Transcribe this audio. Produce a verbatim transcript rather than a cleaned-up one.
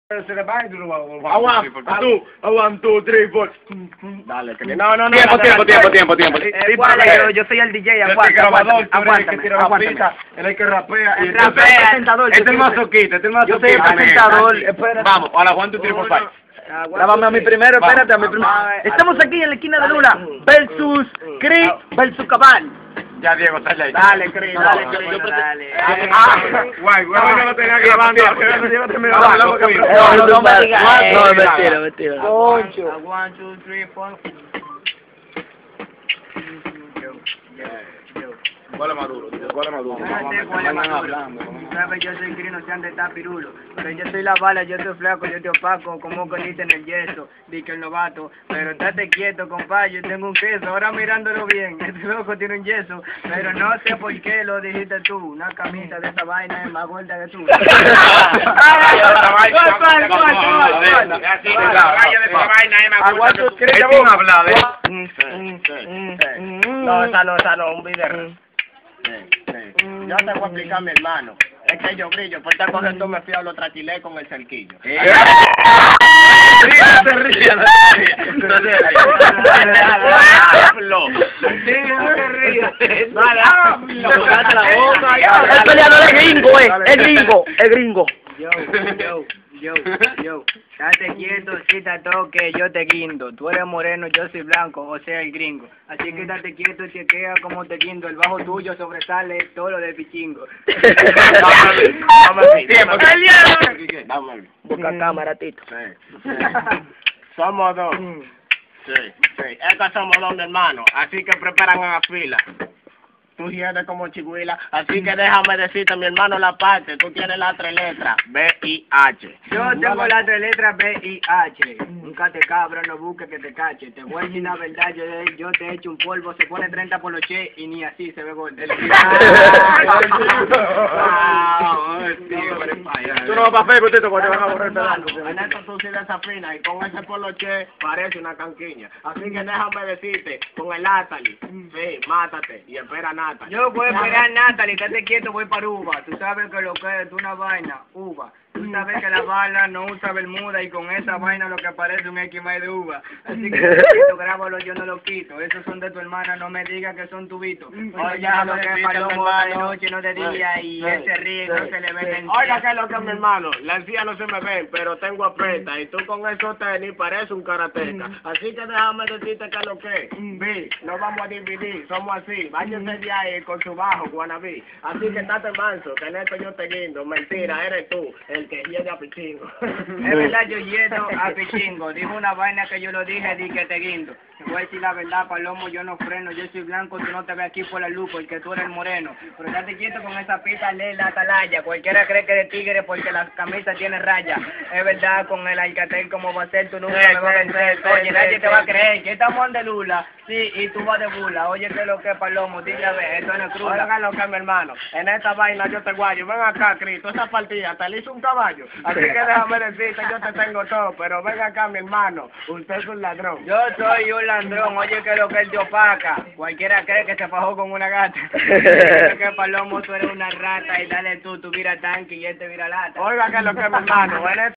I want, two, I want two, three, four. Dale, que no, no, no. Tiempo, tiempo, tiempo, tiempo, tiempo. Eh, ¿cuál es? Yo, yo soy el D J, aguanta, aguántame, aguántame, aguántame. Él es el que rapea. El rapea. Este es el masoquista, este es el masoquista. Yo soy el presentador, espérate. Vamos, a la one, two, three, four, five. Grábame a mí primero, espérate, a mí primero. Estamos aquí en la esquina de Luna versus Cris versus Cabal. Ya, Diego, sal de ahí. Dale, Cris, dale, Cris, dale. Guay, guay, yo lo tenía grabando. No, no me digas. No, es mentira, mentira. Concho. One, two, three, four. ¿Cuál es Maduro? ¿Cuál es Maduro? ¿Cuál es Maduro? Sabes, yo soy Cris, no sean de tapirulo. Pero yo soy la bala, yo soy flaco, yo te opaco, como que dicen el yeso, di que el novato. Pero estate quieto, compadre, yo tengo un queso. Ahora mirándolo bien, este loco tiene un yeso. Pero no sé por qué lo dijiste tú. Una camisa de esa vaina es más gorda que tú. No, esa no, esa no, un video. Yo te voy a explicar, mi hermano. Es que yo brillo, por estar cogiendo me fui a lo traquilé con el cerquillo. El peleador es gringo, eh. Es gringo, es gringo. Yo, yo, yo, yo. Date quieto, si te toque, yo te guindo. Tú eres moreno, yo soy blanco, o sea, el gringo. Así que date quieto y chequea como te guindo. El bajo tuyo sobresale todo lo del pichingo. Busca cámara, Tito. Somos dos. Sí, sí. Estos somos dos, mi hermano. Así que preparan a la fila. Tú hieres como chihuila, así que déjame decirte, mi hermano, la parte. Tú tienes las tres letras, B I H. Yo tengo las tres letras, B I H. Nunca te cabra, no busques que te cache. Te voy a decir la verdad, yo, yo te echo un polvo, se pone treinta por los che y ni así se ve gordo. Tú no vas para Facebook, Tito, porque te van a borrar el pedazo. En esto tú sí desafina y con ese polo che parece una canquiña. Así que déjame decirte, con el Atali, sí, mátate y espera nada. Yo voy a esperar Natalie, estate quieto, voy para uva. Tú sabes que lo que es una vaina, uva. Tú sabes que la bala no usa bermuda y con esa vaina lo que parece un X más de uva. Así que esto grábalo, yo no lo quito. Esos son de tu hermana, no me digas que son tubitos. Oye, ya lo que es palomo de noche, no de día y ese río no se le ve en. Oiga, que es lo que es mi hermano, la encía no se me ven, pero tengo aprieta y tú con esos tenis parece un karateca. Así que déjame decirte que es lo que es. Vi, no vamos a dividir, somos así. Váyanse de ahí con su bajo, guanabí. Así que estate manso, que en esto yo te guindo. Mentira, eres tú, el que hiede a pichingo. Es verdad, yo hiedo a pichingo. Dijo una vaina que yo lo dije, di que te guindo. Te voy a decir la verdad, Palomo, yo no freno. Yo soy blanco, tú no te ves aquí por la luz, porque tú eres moreno. Pero estate quieto con esa pita, lee la atalaya. Cualquiera cree que de tigre porque la camisa tiene raya. Es verdad, con el Alcatel, como va a ser, tú nunca me vas a vencer. Oye, nadie te va a creer que estamos de Lula. Sí, y tú vas de bula. Oye, que lo que es Palomo, dile a ver, esto no es cruz. Oigan lo que es mi hermano. En esta vaina yo te guayo. Ven acá, Cristo, esa partida, te le hizo un caballo. Así que déjame decirte, yo te tengo todo, pero ven acá, mi hermano, usted es un ladrón. Yo soy un ladrón, oye, que lo que es de opaca. Cualquiera cree que se fajó con una gata. Que Palomo, tú eres una rata y dale tú, tú vira tanque y él te vira lata. Oiga, que lo que es mi hermano,